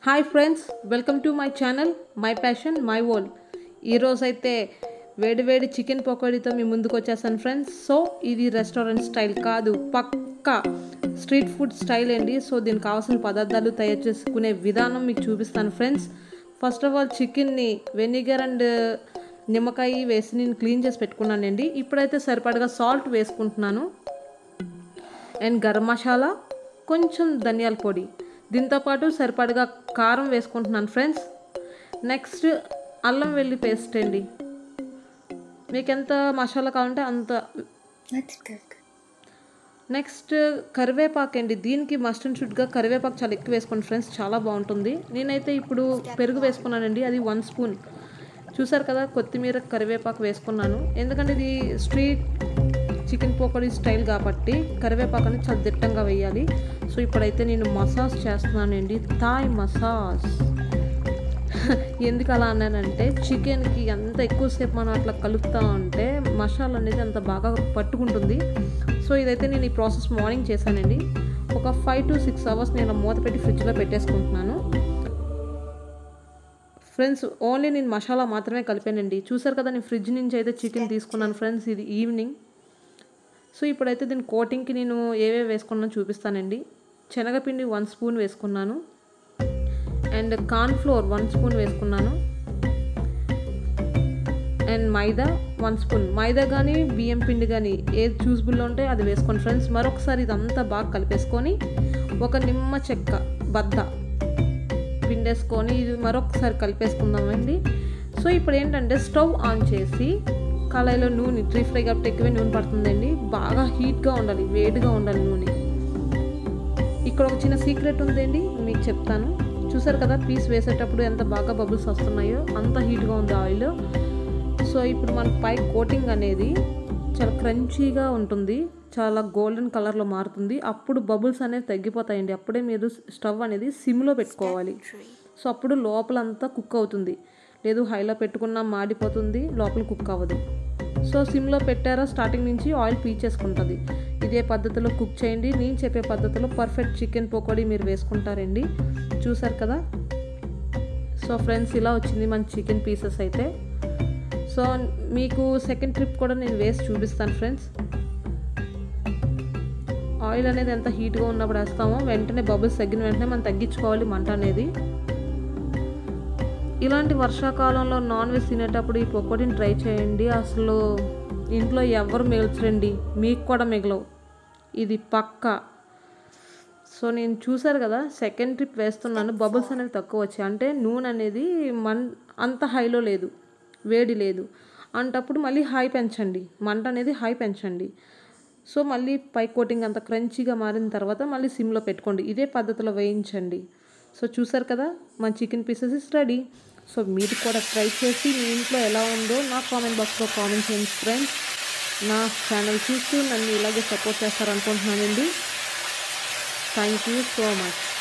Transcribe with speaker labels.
Speaker 1: Hi friends, welcome to my channel my passion my world. ఈరోజు అయితే వేడి chicken పకోడీతో మీ ముందుకు వచ్చేసాను ఫ్రెండ్స్. సో ఇది రెస్టారెంట్ స్టైల్ కాదు, పక్కా స్ట్రీట్ ఫుడ్ స్టైల్ అండి. సో దీనికి కావాల్సిన పదార్థాలు తయారు చేసుకునే విధానం మీకు చూపిస్తాను ఫ్రెండ్స్. ఫస్ట్ ఆఫ్ ఆల్ చికెన్ని వెనిగర్ అండ్ నిమ్మకాయ వేసి నేను క్లీన్ చేసి పెట్టుకున్నానండి. ఇప్పుడైతే సరిపడగా సాల్ట్ వేసుకుంటున్నాను అండ్ గరం మసాలా, కొంచెం ధనియాల పొడి, దీంతోపాటు సరిపడగా కారం వేసుకుంటున్నాను ఫ్రెండ్స్. నెక్స్ట్ అల్లం వెల్లి పేస్ట్ అండి, మీకు ఎంత మసాలా కావాలంటే అంత. నెక్స్ట్ కరివేపాకు అండి, దీనికి మస్ట్ అండ్ షుడ్గా కరివేపాకు చాలా ఎక్కువ వేసుకోండి ఫ్రెండ్స్, చాలా బాగుంటుంది. నేనైతే ఇప్పుడు పెరుగు వేసుకున్నానండి, అది 1 స్పూన్. చూసారు కదా, కొత్తిమీర కరివేపాకు వేసుకున్నాను, ఎందుకంటే ఇది స్ట్రీట్ చికెన్ పకోడీ స్టైల్ కాబట్టి కరివేపాకు అనేది చాలా దిట్టంగా వేయాలి. సో ఇప్పుడైతే నేను మసాజ్ చేస్తున్నానండి, థాయ్ మసాజ్. ఎందుకు అలా అన్నానంటే, చికెన్కి ఎంత ఎక్కువసేపు మనం అట్లా కలుపుతా ఉంటే మసాలా అనేది అంత బాగా పట్టుకుంటుంది. సో ఇదైతే నేను ఈ ప్రాసెస్ మార్నింగ్ చేశానండి. ఒక 5 to 6 అవర్స్ నేను మూత పెట్టి ఫ్రిడ్జ్లో పెట్టేసుకుంటున్నాను ఫ్రెండ్స్. ఓన్లీ నేను మసాలా మాత్రమే కలిపానండి. చూసారు కదా, నేను ఫ్రిడ్జ్ నుంచి అయితే చికెన్ తీసుకున్నాను ఫ్రెండ్స్, ఇది ఈవినింగ్. సో ఇప్పుడైతే దీని కోటింగ్కి నేను ఏవేవి వేసుకున్నానో చూపిస్తానండి. శనగపిండి 1 స్పూన్ వేసుకున్నాను అండ్ కార్న్ఫ్లోర్ 1 స్పూన్ వేసుకున్నాను అండ్ మైదా 1 స్పూన్. మైదా కానీ బియ్యం పిండి కానీ ఏది చూసిబుల్లో ఉంటే అది వేసుకోండి ఫ్రెండ్స్. మరొకసారి ఇదంతా బాగా కలిపేసుకొని ఒక నిమ్మ చెక్క బద్ద పిండేసుకొని ఇది మరొకసారి కలిపేసుకుందామండి. సో ఇప్పుడు ఏంటంటే స్టవ్ ఆన్ చేసి కళాయిలో నూనె, డ్రీ ఫ్రై కాబట్టి ఎక్కువే నూనె పడుతుందండి, బాగా హీట్గా ఉండాలి, వేడిగా ఉండాలి నూనె. ఇక్కడ ఒక చిన్న సీక్రెట్ ఉందండి, మీకు చెప్తాను. చూసారు కదా, పీస్ వేసేటప్పుడు ఎంత బాగా బబుల్స్ వస్తున్నాయో, అంత హీట్గా ఉంది ఆయిల్. సో ఇప్పుడు మన పై కోటింగ్ అనేది చాలా క్రంచీగా ఉంటుంది, చాలా గోల్డెన్ కలర్లో మారుతుంది. అప్పుడు బబుల్స్ అనేవి తగ్గిపోతాయండి. అప్పుడే మీరు స్టవ్ అనేది సిమ్లో పెట్టుకోవాలి. సో అప్పుడు లోపలంతా కుక్ అవుతుంది. లేదు హైలో పెట్టుకున్నా మాడిపోతుంది, లోపల కుక్ అవ్వదు. సో సిమ్లో పెట్టారా స్టార్టింగ్ నుంచి ఆయిల్ పీల్చేసుకుంటుంది. ఇదే పద్ధతిలో కుక్ చేయండి. నేను చెప్పే పద్ధతిలో పర్ఫెక్ట్ చికెన్ పకోడీ మీరు వేసుకుంటారండి. చూసారు కదా. సో ఫ్రెండ్స్, ఇలా వచ్చింది మన చికెన్ పీసెస్ అయితే. సో మీకు సెకండ్ ట్రిప్ కూడా నేను వేసి చూపిస్తాను ఫ్రెండ్స్. ఆయిల్ అనేది ఎంత హీట్గా ఉన్నప్పుడు వేస్తామో వెంటనే బబుల్స్ తగ్గిన వెంటనే మనం తగ్గించుకోవాలి మంట అనేది. ఇలాంటి వర్షాకాలంలో నాన్ వెజ్ తినేటప్పుడు ఈ పకోడీని ట్రై చేయండి. అసలు ఇంట్లో ఎవరు మిగల్చరండి, మీకు కూడా మిగలవు, ఇది పక్కా. సో నేను చూసారు కదా, సెకండ్ ట్రిప్ వేస్తున్నాను, బబుల్స్ అనేది తక్కువ వచ్చాయి. అంటే నూనె అనేది అంత హైలో లేదు, వేడి లేదు అంటప్పుడు మళ్ళీ హై పెంచండి, మంట అనేది హై పెంచండి. సో మళ్ళీ పై కోటింగ్ అంత క్రంచీగా మారిన తర్వాత మళ్ళీ సిమ్లో పెట్టుకోండి, ఇదే పద్ధతిలో వేయించండి. సో చూసారు కదా, మన chicken pieces is ready. So మీరు కూడా ట్రై చేసి మీ ఇంట్లో ఎలా ఉందో నా కామెంట్ బాక్స్లో కామెంట్ చేయండి ఫ్రెండ్స్. నా ఛానల్ చూస్తూ నన్ను ఇలాగే సపోర్ట్ చేస్తారనుకుంటున్నానండి. Thank you so much.